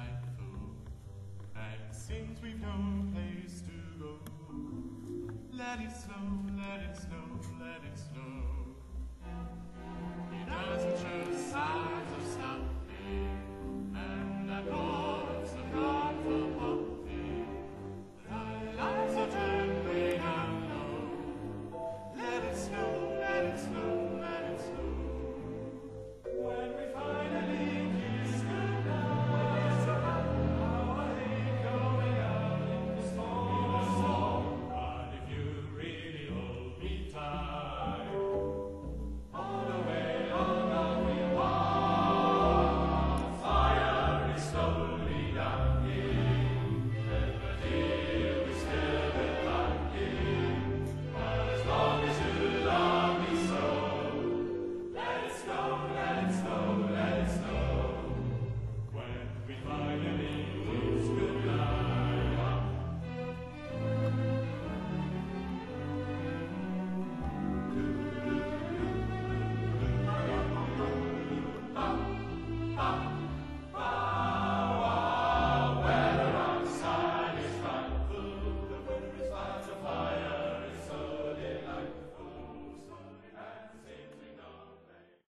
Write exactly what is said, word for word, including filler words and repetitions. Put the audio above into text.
delightful. And since we've no place to go, let it snow, let it snow, let it snow.